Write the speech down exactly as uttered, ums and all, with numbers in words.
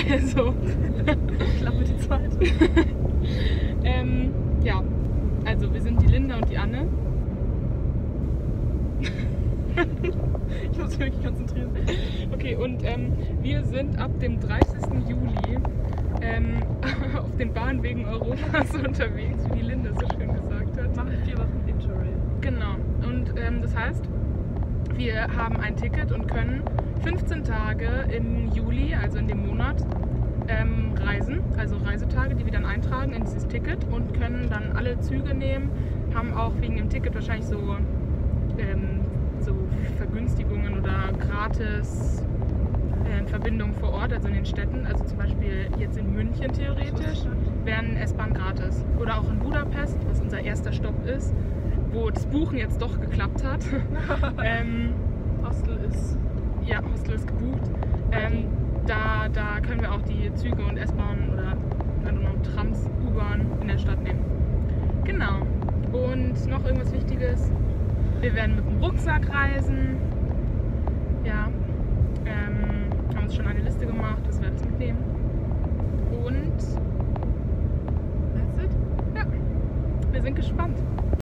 Also, Klappe die zweite. ähm, ja, also wir sind die Linda und die Anne. Ich muss mich wirklich konzentrieren. Okay, und ähm, wir sind ab dem dreißigsten Juli ähm, auf den Bahnwegen Europas unterwegs, wie die Linda so schön gesagt hat. Machen vier Wochen Interrail. Genau, und ähm, das heißt, wir haben ein Ticket und können fünfzehn Tage im Juli, also in dem Monat, ähm, reisen, also Reisetage, die wir dann eintragen in dieses Ticket und können dann alle Züge nehmen, haben auch wegen dem Ticket wahrscheinlich so, ähm, so Vergünstigungen oder gratis äh, Verbindungen vor Ort, also in den Städten, also zum Beispiel jetzt in München theoretisch, wären S-Bahn gratis. Oder auch in Budapest, was unser erster Stopp ist, wo das Buchen jetzt doch geklappt hat. ähm, Hostel ist. ja, Hostel ist gebucht. Ähm, da, da können wir auch die Züge und S-Bahn oder I don't know, Trams, U-Bahn in der Stadt nehmen. Genau. Und noch irgendwas Wichtiges. Wir werden mit dem Rucksack reisen. Ja. Ähm, haben uns schon eine Liste gemacht, was wir alles mitnehmen. Und That's it? ja, wir sind gespannt.